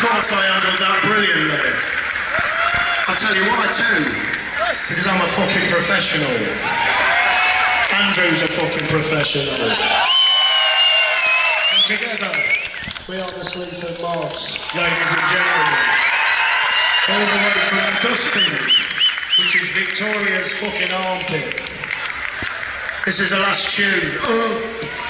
course I handled that brilliantly. I'll tell you why too. Because I'm a fucking professional. Andrew's a fucking professional. And together, we are the Sleaford Mods, ladies and gentlemen. All the way from Dustin, which is Victoria's fucking armpit. This is the last tune.